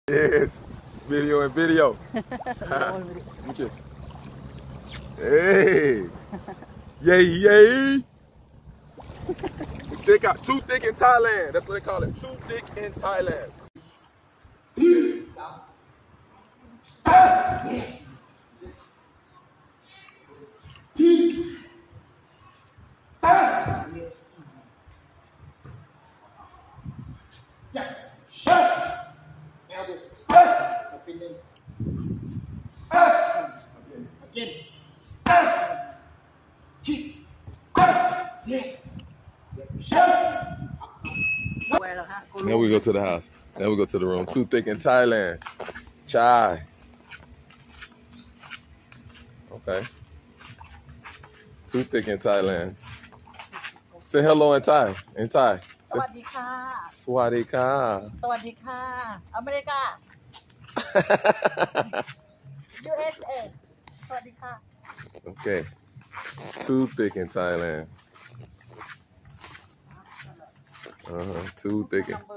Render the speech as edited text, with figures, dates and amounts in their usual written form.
Yes, video and video. Okay. Hey, yay, yay. Too thick in Thailand. That's what they call it. Too thick in Thailand. Now we go to the house. Now we go to the room. Too thick in Thailand. Chai. Okay. Too thick in Thailand. Say hello in Thai. In Thai. สวัสดีค่ะสวัสดีค่ะสวัสดีค่ะ อเมริกา USA สวัสดีค่ะ Okay. Too thick in Thailand. Too thick in